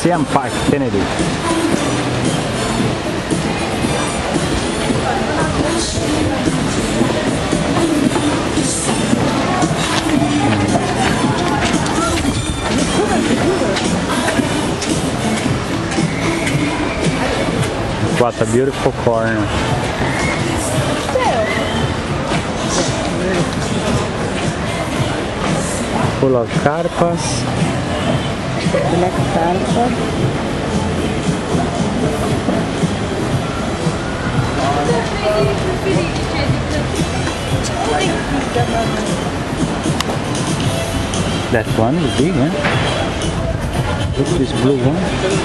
Siam Park, Tenerife. What a beautiful corner. Full of carpas. Black carpa. That one is big, eh? Look at this blue one.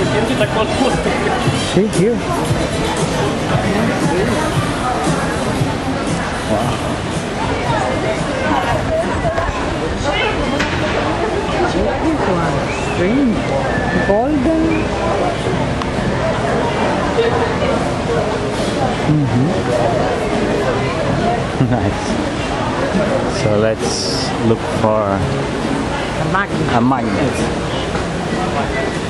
See here. Wow. Green, golden. Nice. So let's look for A magnet. a magnet.